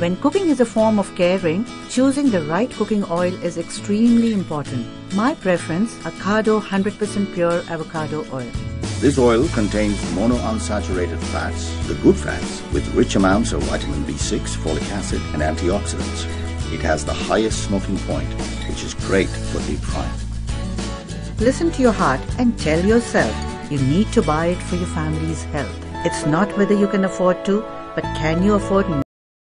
When cooking is a form of caring, choosing the right cooking oil is extremely important. My preference, Acado 100% pure avocado oil. This oil contains monounsaturated fats, the good fats, with rich amounts of vitamin B6, folic acid, and antioxidants. It has the highest smoking point, which is great for deep frying. Listen to your heart and tell yourself you need to buy it for your family's health. It's not whether you can afford to, but can you afford